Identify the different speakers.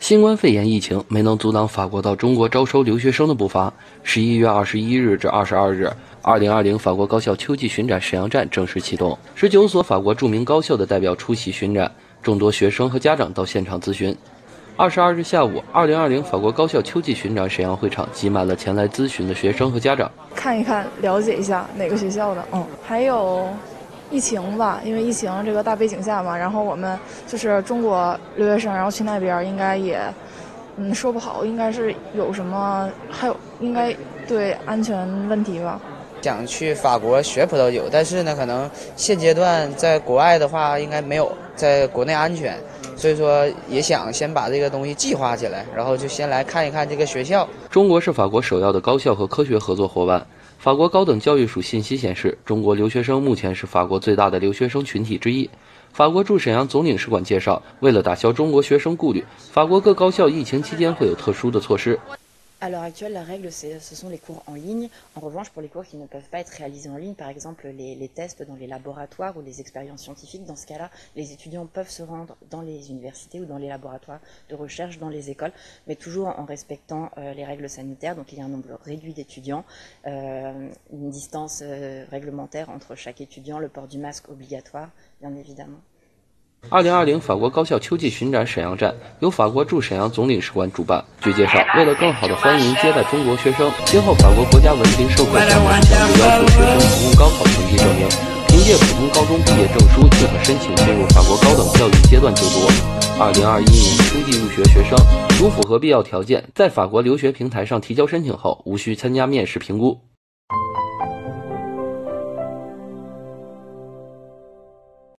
Speaker 1: 新冠肺炎疫情没能阻挡法国到中国招收留学生的步伐。11月21日至22日，2020法国高校秋季巡展沈阳站正式启动，19所法国著名高校的代表出席巡展，众多学生和家长到现场咨询。22日下午，2020法国高校秋季巡展沈阳会场挤满了前来咨询的学生和家长，
Speaker 2: 看一看，了解一下哪个学校的，还有疫情吧，因为疫情这个大背景下嘛，然后我们就是中国留学生，然后去那边应该也，说不好，应该是有什么，还有应该对安全问题吧。
Speaker 3: 想去法国学葡萄酒，但是呢，可能现阶段在国外的话应该没有，在国内安全，所以说也想先把这个东西计划起来，然后就先来看一看这个学校。
Speaker 1: 中国是法国首要的高校和科学合作伙伴。法国高等教育署信息显示，中国留学生目前是法国最大的留学生群体之一。法国驻沈阳总领事馆介绍，为了打消中国学生顾虑，法国各高校疫情期间会有特殊的措施。
Speaker 4: À l'heure actuelle, la règle, ce sont les cours en ligne. En revanche, pour les cours qui ne peuvent pas être réalisés en ligne, par exemple les tests dans les laboratoires ou les expériences scientifiques, dans ce cas-là, les étudiants peuvent se rendre dans les universités ou dans les laboratoires de recherche, dans les écoles, mais toujours en respectant les règles sanitaires. Donc il y a un nombre réduit d'étudiants, une distance réglementaire entre chaque étudiant, le port du masque obligatoire, bien évidemment.
Speaker 1: 2020法国高校秋季巡展沈阳站由法国驻沈阳总领事馆主办。据介绍，为了更好地欢迎接待中国学生，今后法国国家文凭授课项目将会要求学生提供高考成绩证明，凭借普通高中毕业证书即可申请进入法国高等教育阶段就读。2021年秋季入学学生如符合必要条件，在法国留学平台上提交申请后，无需参加面试评估。